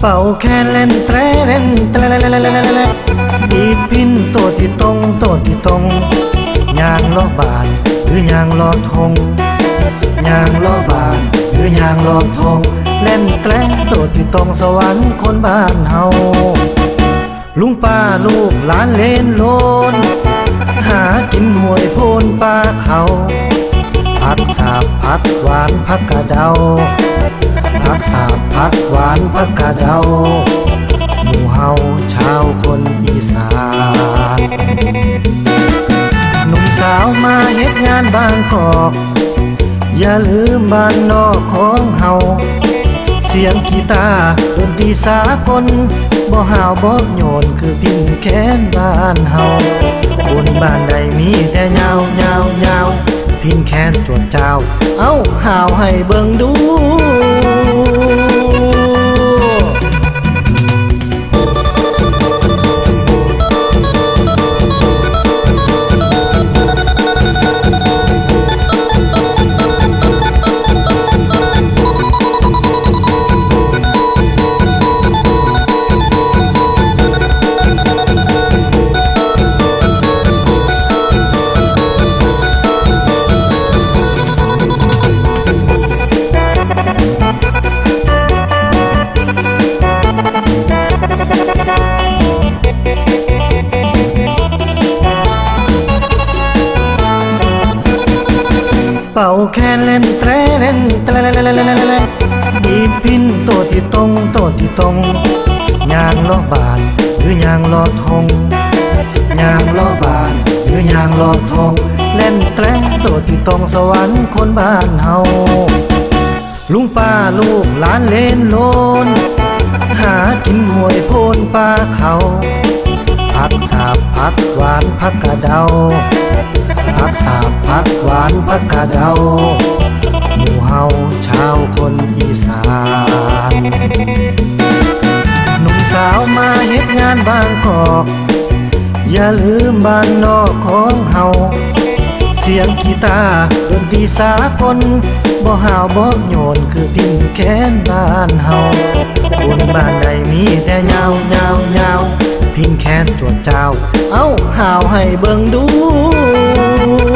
เป่าแค่เล่นแตรเล่นแตรดีดพินตัวที่ตรงตัวที่ตรงยางล้อบานหรือยางล้อทงยางล้อบานหรือยางล้อทงเล่นแตรตัวที่ตรงสวรรค์คนบ้านเฮาลุงป้าลูกหลานเล่นโลนหากินหวยโพนป่าเขาผักสาบผักหวานผักกะเดาผักสาบผักหวานผักกะเดาหมู่เฮาชาวคนอีสานหนุ่มสาวมาเฮ็ดงานบางกอกอย่าลืมบ้านนอกของเฮาเสียงกีตาร์ดนตรีสากลบ่ห่าวบ่โยนคือพินแค้นบ้านเฮาบนบ้านใดมีแต่ยาวยาวยาวพินแค้นจวดเจ้าเอ้าห่าวให้เบิ่งดูเป่าแค่เล่นแตรเล่นแตรดีดพินตัวที่ตรงตัวที่ตรงยางล้อบานหรือยางล้อทงยางล้อบานหรือยางล้อทงเล่นแตรตัวที่ตรงสวรรค์คนบ้านเฮาลุงป้าลูกหลานเล่นโลนหากินหวยโพนป่าเขาผักสาบผักหวานผักกะเดาผักสาบผักหวานผักกะเดาหมู่เฮาชาวคนอีสานหนุ่มสาวมาเฮ็ดงานบางกอกอย่าลืมบ้านนอกของเฮาเสียงกีตาร์ดนตรีสากลบ่ห่าวบ่โยนคือพินแค้นบ้านเฮาบนบ้านใดมีแต่ยาวยาวยาวพินแค้นจวดเจ้าเอ้าห่าวให้เบิ่งดู